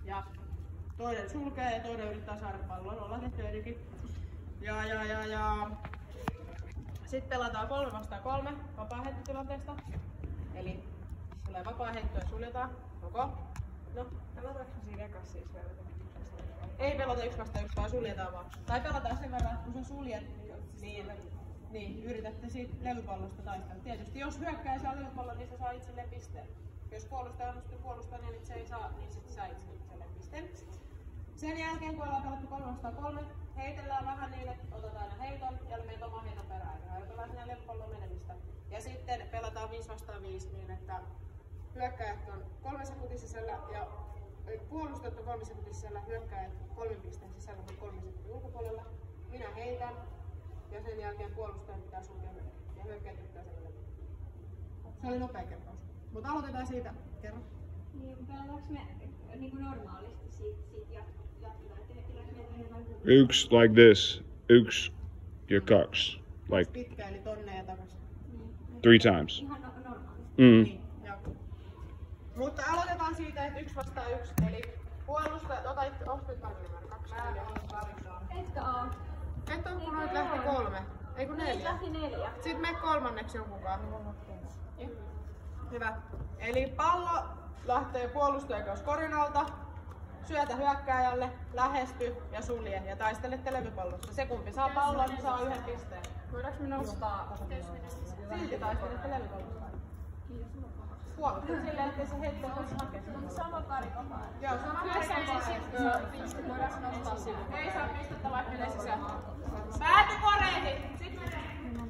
Ja toinen sulkee ja toinen yrittää saada pallon. Ollaan tehty ennenkin. Ja. Sitten pelataan 3 vastaan 3 vapaaheittotilanteesta. Eli tulee vapaaheitto ja suljetaan. Joko? No, pelataanko siinä ekas siis vielä? Ei pelata 1 vastaan 1, vaan suljetaan vaan. Tai pelataan sen verran, että kun sä suljet, niin yritätte siitä levypallosta taistella. Tietysti jos hyökkää saa levypallon, niin se saa itselleen pisteen. Jos puolustaja onnistuu puolustamaan, niin se ei saa, niin sitten saa itselleen pisteen. Sen jälkeen, kun ollaan pelattu 3 vastaan 3, heitellään vähän niin, että otetaan aina heiton ja menet oman heiton perään. Ja ajatellaan sinne levypallon menemistä. Ja sitten pelataan 5 vastaan 5 niin, että hyökkäjät on 3 sekuntin sisällä ja puolustajat on 3 sekuntin sisällä, hyökkäjät 3 pisteen sisällä, mutta 3 sekuntin ulkopuolella. Minä heitän ja sen jälkeen puolustajan pitää sulkea menemään. Ja hyökkäjät pitää sen menemään. Se oli nopea kertaus. Mutta aloitetaan siitä. Kerro. Niin, pelataanko me niin kuin normaalisti siitä jatketaan? Yksi like this. Yksi ja 2. Like pitkä eli tonne ja takaisin. 3 times. Ihan normaalisti. Niin, mutta aloitetaan siitä, että 1 vastaan 1. Eli puolustajat, ota itse, onko nyt numero 2? Etkö oo? Et on, kun noit lähti 3. Ei kun 4. Lähti 4. Sitten mene kolmanneksi jonkunkaan. Hyvä. Eli pallo lähtee puolustajakeus korinalta, syötä hyökkääjälle, lähesty ja sulje ja taistelette levypallossa. Se kumpi saa pallon, niin saa 1 pisteen. Voidaanko me nostaa? Silti taistelette levypallossa. Puolustat silleen, ettei se heittää tuossa hakea. Sama pari koko ajan. Joo, sama pari koko ajan. Voidaanko nostaa sinne? Ei saa pistettä, vaikka menee sisään. Pääty koreihin! Sitten menee.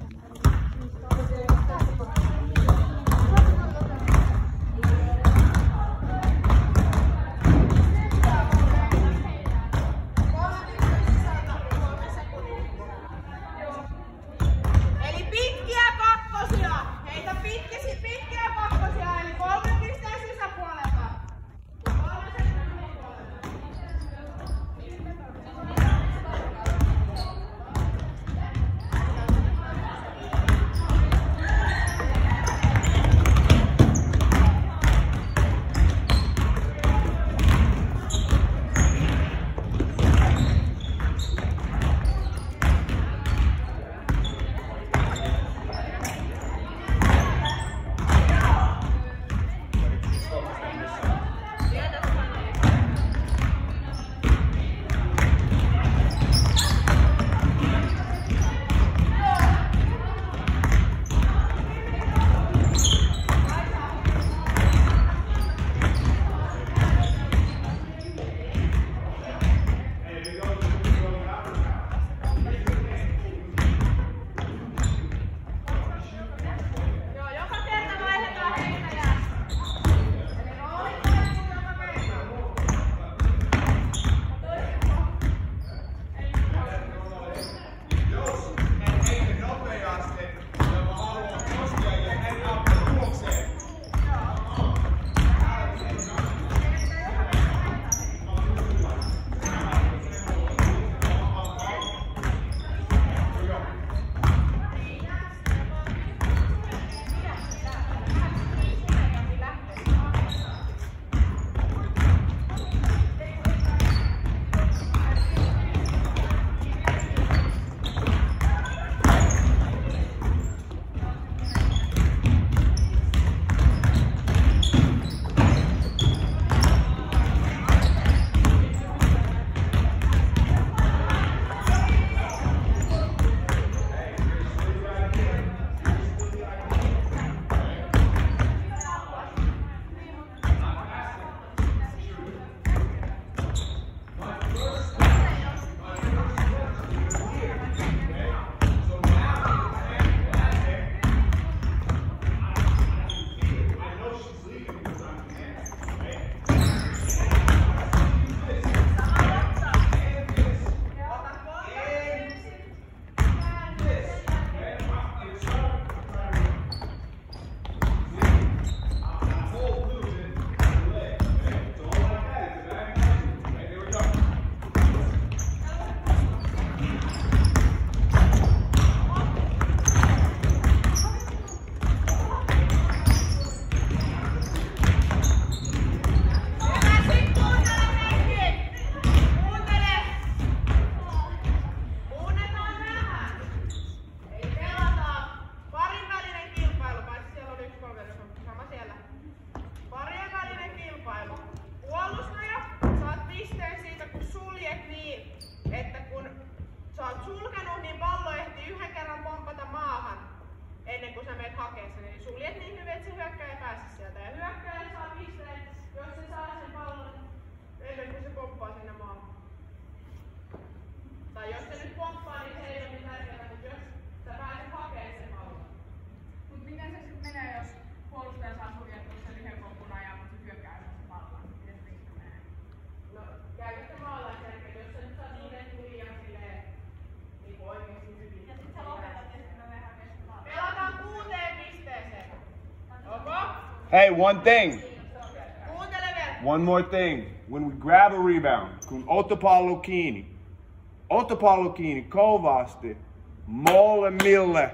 Eli pitkiä kakkosia! Heitä pitkiä kakkosia, eli 3 pisteen sisäpuolelta. sä oot sulkenut, niin pallo ehtii yhden kerran pomppata maahan ennen kuin sä menet hakee sen. Eli suljet niin hyvin, että se hyökkääjä ei pääse sieltä. Ja hyökkääjä saa pisteen, jos se saa sen pallon ennen kuin se pomppaa sinne maahan. Tai jos se nyt pomppaa, niin se ei ole mitään tärkeää, mutta jos sä pääset hakemaan sen pallon. Mut miten se sitten menee, jos puolustaja saa suljettua sen yhden pompun ajan, mutta se hyökkääjä saa sen pallon? Miten se sitten menee? No, käytätte maalaisjärkeä, jos sä nyt saa suljettua liian silleen niin oikeesti hyvin. Ja sit sä lopetat ja sit mä menen hakemaan pallon. Pelataan 6 pisteeseen. Onko? Hey, one thing. Kuuntele vielä. One more thing. When we grab a rebound, kun otapallo kiinni kovasti molemmille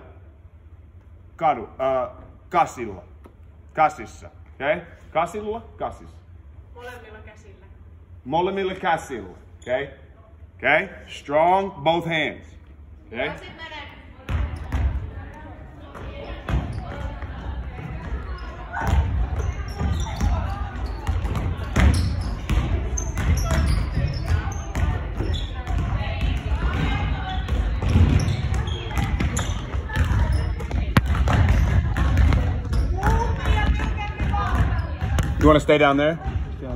kasissa. Okay? Kassissa. Molemmille käsillä. Okay? Okay? Strong, both hands. Okay? Ja sit menee. You want to stay down there?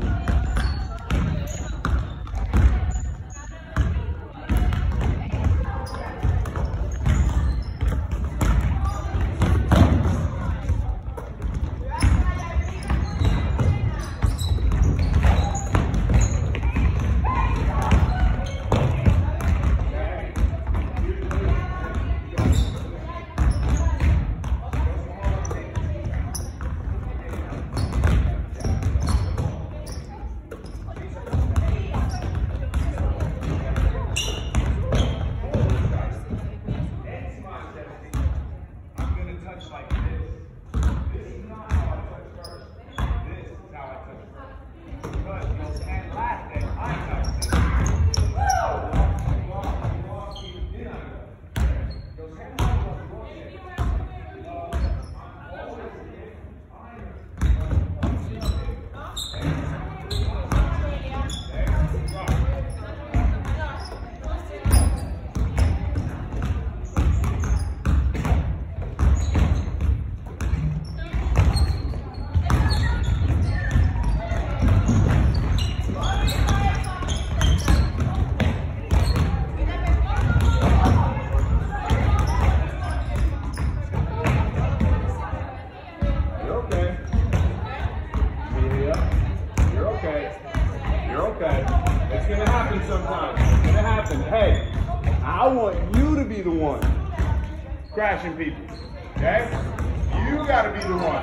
I want you to be the one crashing people, okay? You gotta be the one.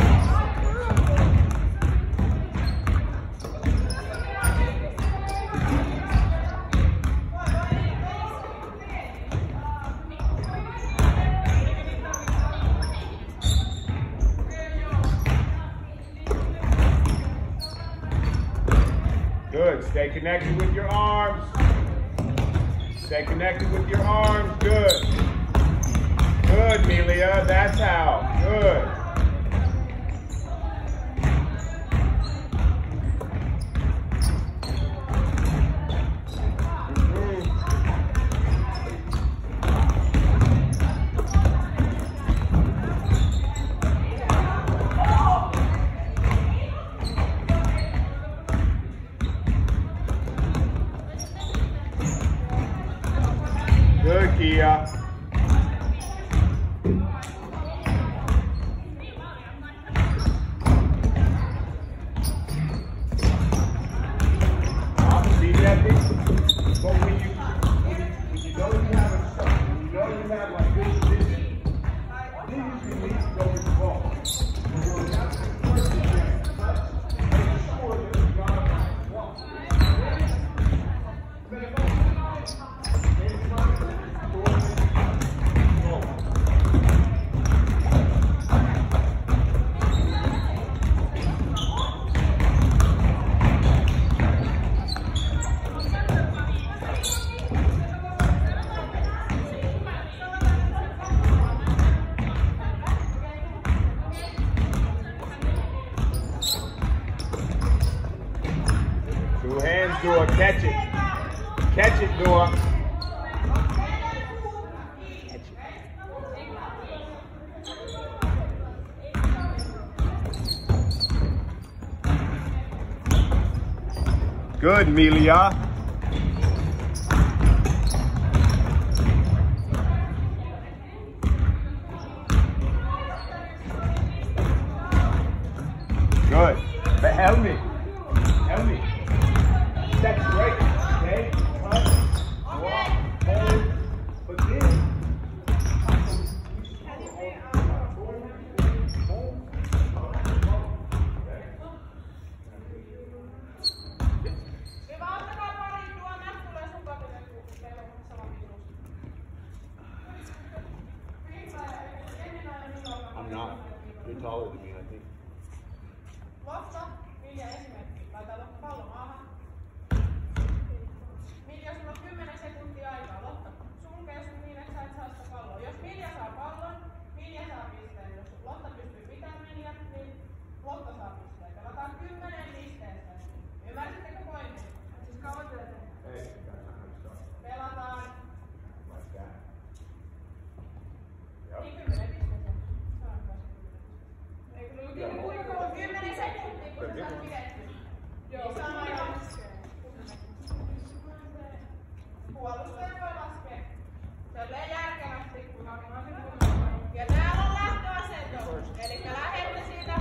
Good, stay connected with your arms. Stay connected with your arms, good. Good, Melia, that's how, good. Good, Kia. See that thing? But when you know you have a shot, when you know you have like this vision, then you can leave go with the ball. When you have to first again, make sure that you got to walk. Two hands, Dora. Catch it. Catch it, Dora. Good, Melia. Good. But help me. Help me. Step straight. Okay? Cut. Walk. Hold. But then. I'm not. You're taller than me, I think. Lotta, Milja esimerkki. Laitetaan Lotta pallo maahan. Milja, sulla on 10 sekuntia aikaa. Lotta, sulkee sun niin, että sä et saa sitä palloa. Jos Milja saa pallon, Milja saa pisteen. Jos Lotta pystyy pitämään Miljan, niin Lotta saa pisteen. Pelataan 10 pisteestä. Ymmärsittekö pointin? Siis kauan työtä tehdään? Ei, pelataan. Like that. Niin 10 pisteestä. Kuinka on 10 sekuntia, kun sä saat pidetty? Joo. Niin sama laskee. Puolustaja voi laskea. Tälleen järkevästi. Ja täällä on lähtöasento. Elikkä lähdette siitä.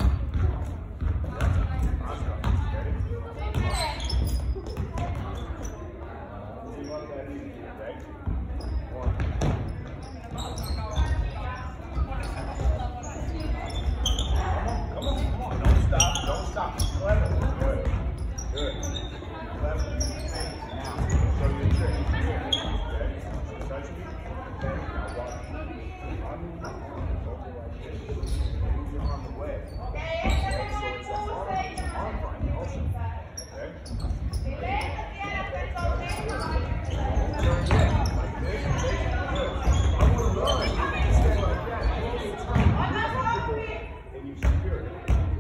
Don't stop. Clever. Good. Good. Clever. Now, show your trick. Here. Okay. Touch me. Okay. Now watch. Over like this. Move your arm away. Okay. So it's an arm find also. Okay. Turn it like this. Good. I want to run. Stay like that. And you secure it.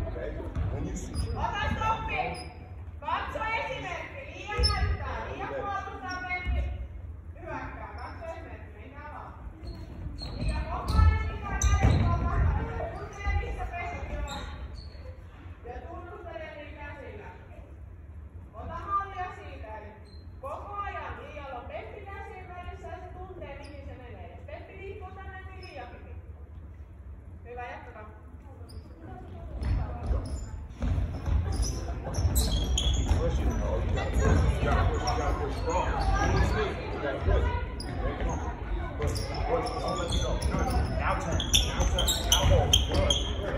Ota stoppi! Katso esimerkki! Liian näyttää! Liian puolustaa Pentti! Hyökkää! Katso esimerkki! Mennään vaan! Liian koko ajan pitää kädet kopata! Tuntee missä pessäkin on! Ja tunnustele niin käsillä! Ota mallia siitä! Eli koko ajan Liialla on Peppi käsien välissä ja se tuntee mihin se menee. Jos Peppi liikkuu tänne, niin Liiakin. Hyvä, jatkakaa! Pushing, though. You gotta push strong. You gotta push. Okay, come on. Push. Don't let me go. Good. Now turn. Now hold. Good.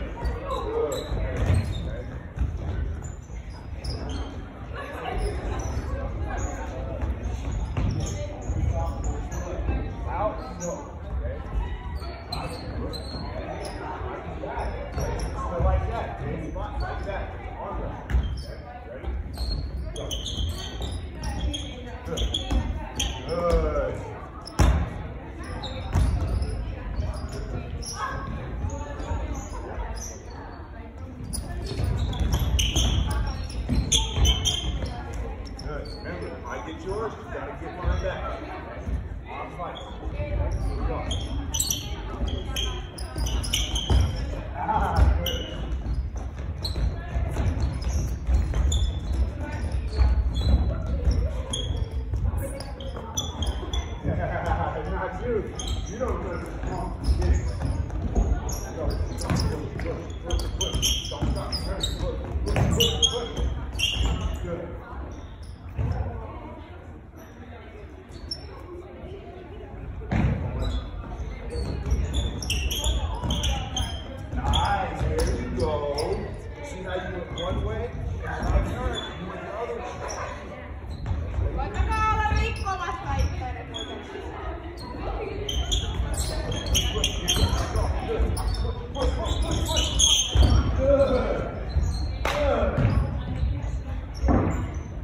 Out. No. Okay. Still like that. Like that. Arm wrestle. Ready? Go. Good. Good. Good. Remember, if I get yours, you gotta get mine back. Arm fight. Go. Ah, good. Not you. You don't know this. Come on. Get it. Go. Push. Don't stop. Turn. Push. Good. Nice. There you go. See how you went one way? And I turn. You went the other way. Voittakaa olla rikkomasta itseänne. Good.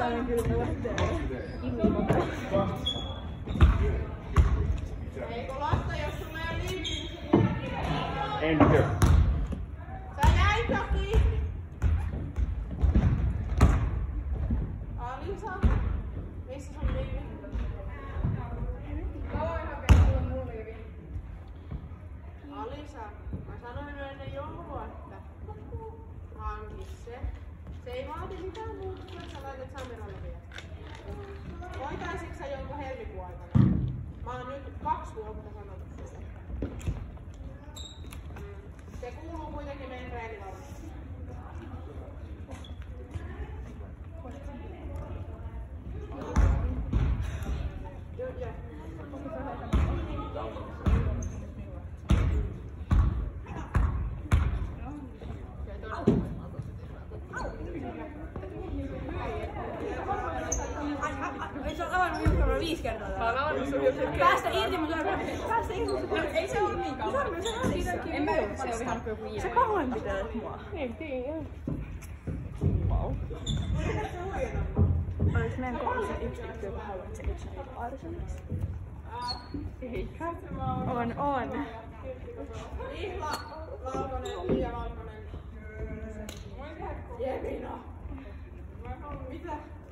Sain kyllä lähteä. Eikö lasta, jos sulla ei ole liikin, niin And here. sä jäit jo kiinni. Alisa, missä sun liivi? Alisa, mä sanoin jo ennen joulua, että hanki se. Se ei vaati mitään muuta, kun sä laitat Samiralle vielä. Voitaisinko sä jonkun helmikuun aikana? Mä oon nyt 2 vuotta sanottu sitä. Se kuuluu kuitenkin meidän treenivalmiin. Joo. Ei se ole avannut Jukka 5 kertaa. Mä oon avannut sun Jukka. Päästä irti, mutta päästä irti. Ei se ole niin kauan. En mä ymmärrä, se on ihan joku Se pahoinpitelet mua. Ei tiedä. Olis meidän koulussa yksi tyttö, joka haluaa, että se yksi näitä arsenissa? Eikä. On. Ihla, valkoinen, Liia valkoinen. Jevina. Mitä?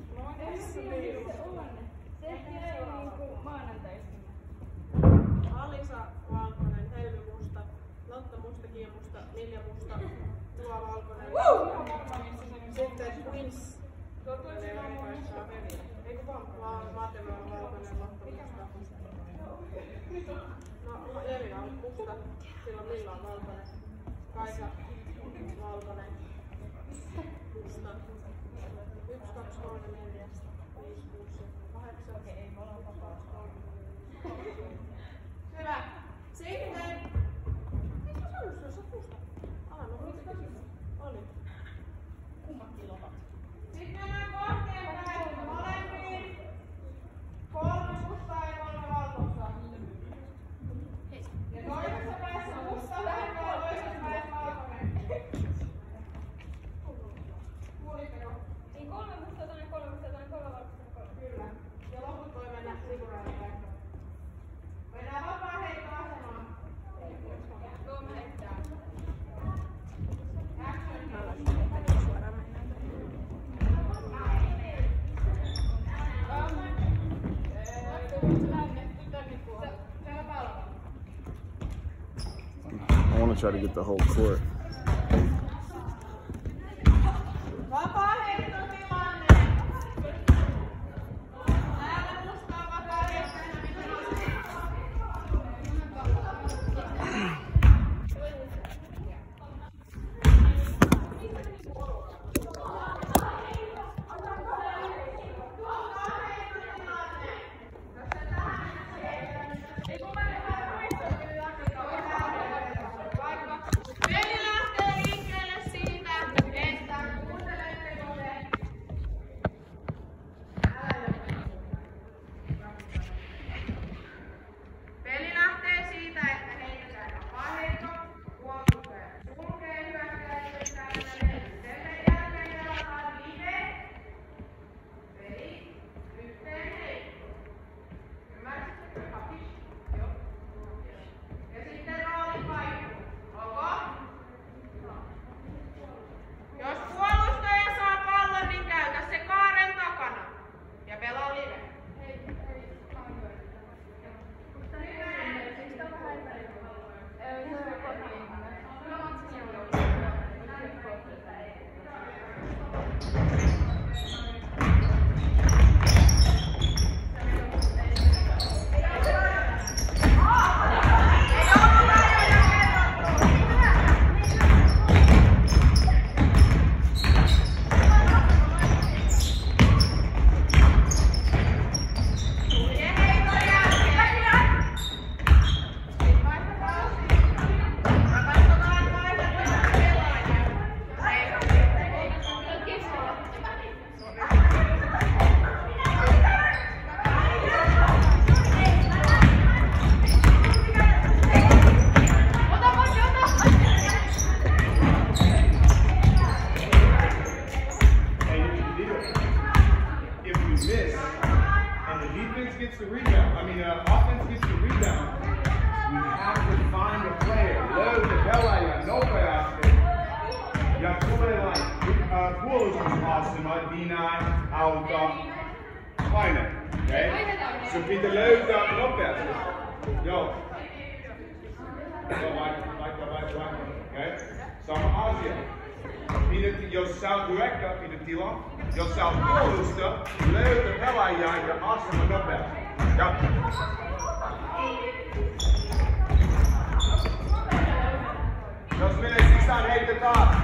Alisa valkoinen, Helmi musta, Lotta musta, Kiia musta, Lilja musta, Tuo valkoinen. Sitten Queens. Eikö vaan Matema on valkoinen, Lotta musta. No, Jevina on musta, silloin Lilla on valkoinen. Kaisa valkoinen. Musta. 1, 2, 3, 4, 5, 6, 8. Okei, ei mulla on vapaus. Hyvä. Sitten. Eikö sä sanonut se on musta? Alanko, mitä kysymys? Oli. Kummat kilokat? Sitten mennään kahteen päin. Molempiin. 3 mustaa ja 3 valkoista. Ja toisessa päässä musta ja toisessa päässä valkoinen. Kuulitteko? Niin 3 mustaa, toinen 3 mustaa, toinen 3 valkoista, 3. Kyllä. Ja loput voi mennä sivuraille. Mennään vapaa heitto asemaan. Joo, mä heittää. I want to try to get the whole court. Vapaa heitto tilanne. Täällä mustaa vapaa heitto. Pelillä gets the rebound, offense gets the rebound, we have to find a player. Löytä pelaaja nopeasti. Ja tulee puolustusasemaan, Dinai, auta, paine. Okay? So pitää löytää nopeasti. Joo. Vaikka. Okay? Sama asia. Jos sä oot direkta, pidä tilaa. Jos sä oot puolusta, löytä pelaajaa ja asema nopeasti. Ja. Jos menee sisään, heitä taas.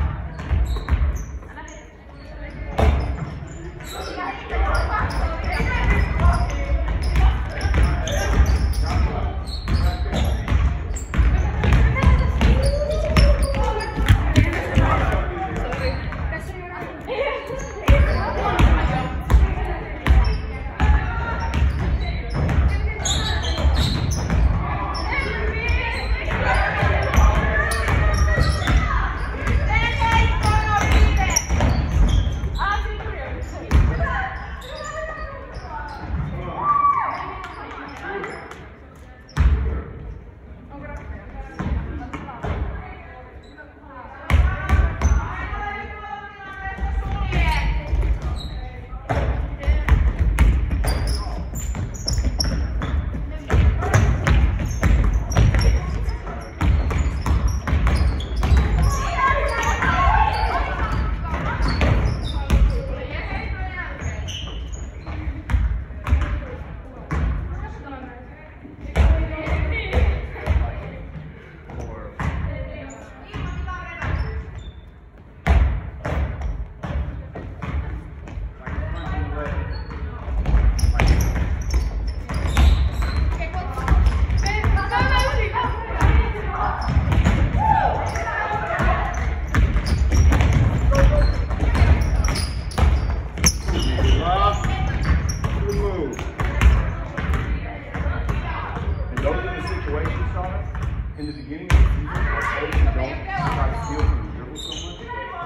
In the beginning of the season, I told you don't try to steal from the dribble so much.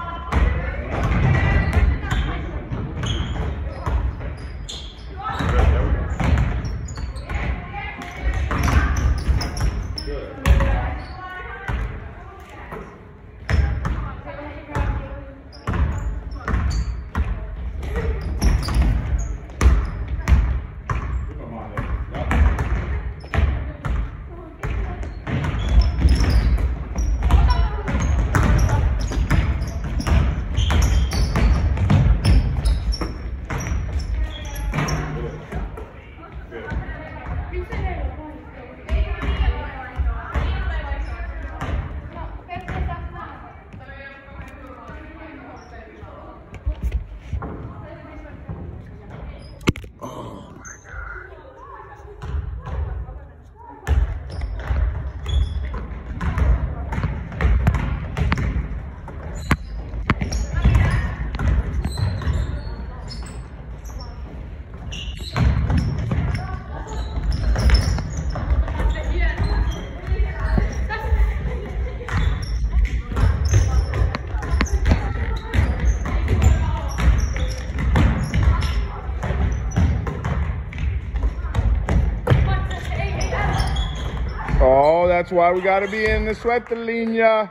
Oh, that's why we got to be in the Svettelinja.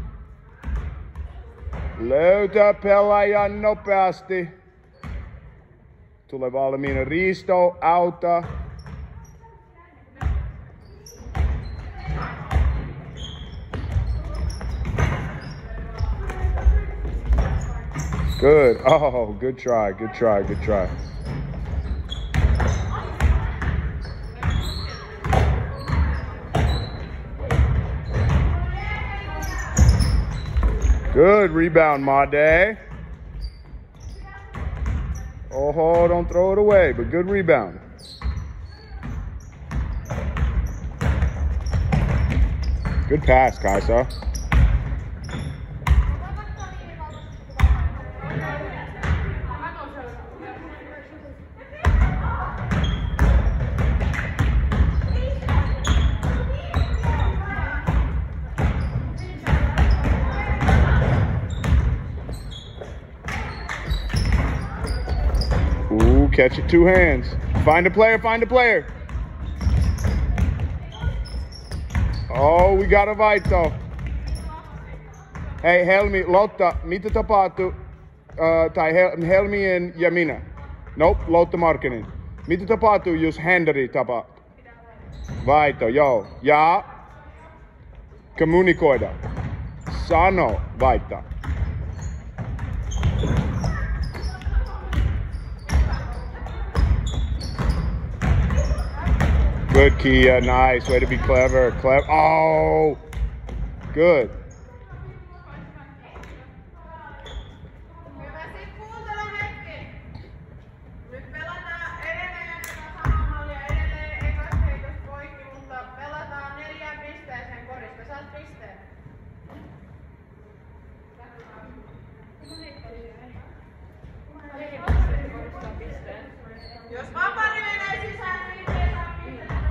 Löytä pelaaja nopeasti. Tule valmiina Risto, auta. Good. Oh, good try, good try, good try. Good rebound, Made. Oh, don't throw it away, but good rebound. Good pass, Kaisa. Ooh, catch it two hands. Find a player, find a player. Oh, we got a vaihto. Hei Helmi, Lotta, mitä tapahtui? Tai Helmi ja minä. Nope, Lotta Markkinen. Mitä tapahtui, jos Händeri tapahtui? Vaihto, joo. Ja kommunikoida. Sano vaihtaa. Good, Kia. Nice. Way to be clever. Clever. Oh, good. Hyvä, sit kuuntele hetki. Nyt pelataan edelleen samaa mallia, edelleen ekas heitos poikki, mutta pelataan 4 pisteeseen korista. Saat pisteen. Jos vapari menee sisään, niin ei saa pistettä.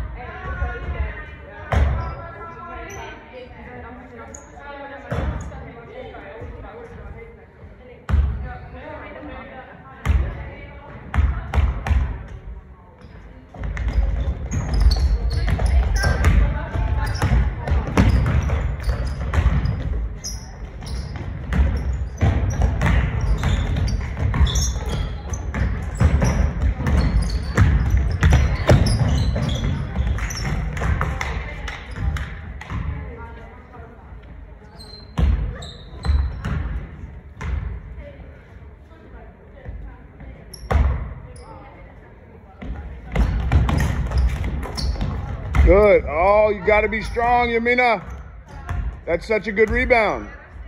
Good. Oh, you got to be strong, Yamina. That's such a good rebound.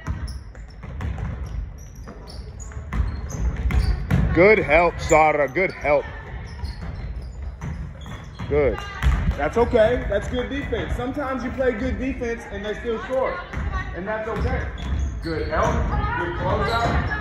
Good help, Sara. Good help. Good. That's okay. That's good defense. Sometimes you play good defense and they still score. And that's okay. Good help. Good closeout.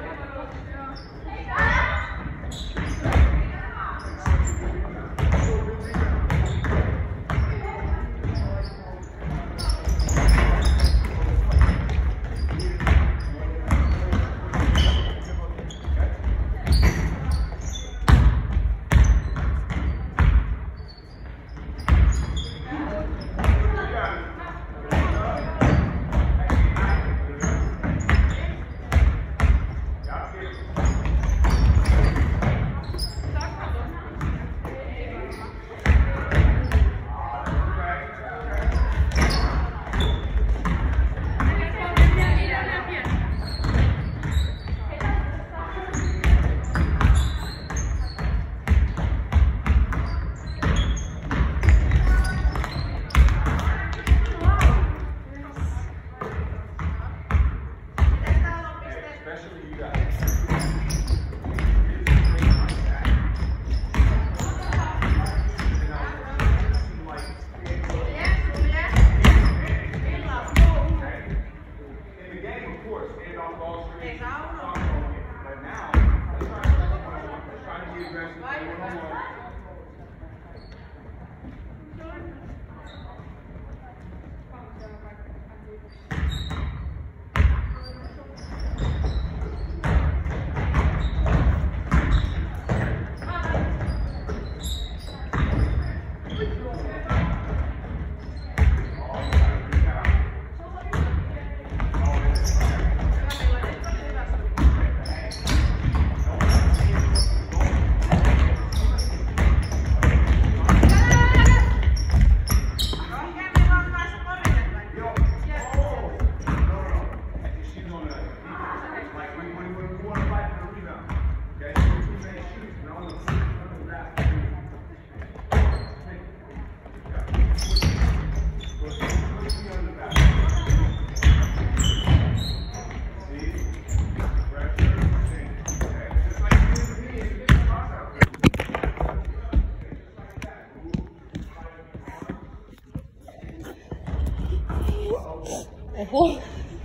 Oho.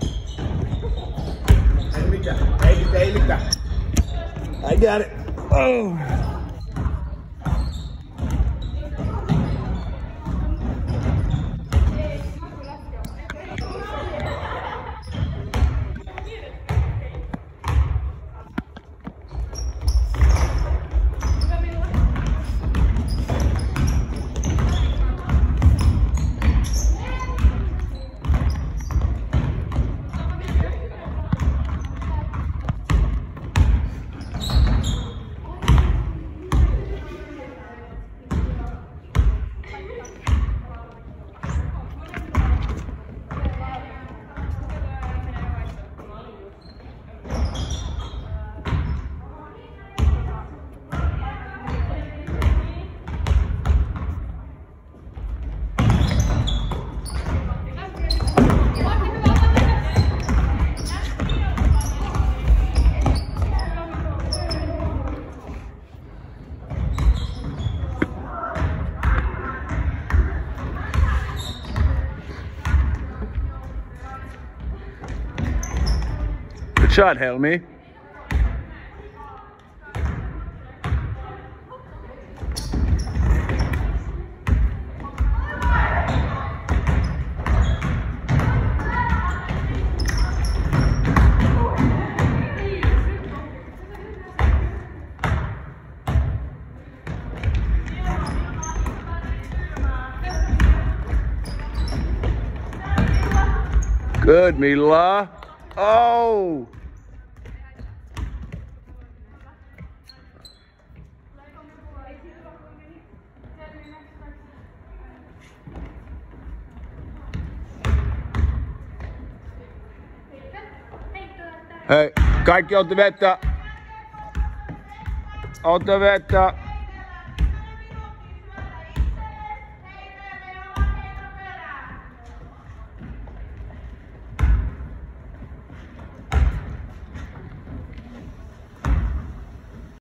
I got it. Oh. shot, Helmi. Good, Mila. Oh! Hei, kaikki otti vettä. Otta vettä.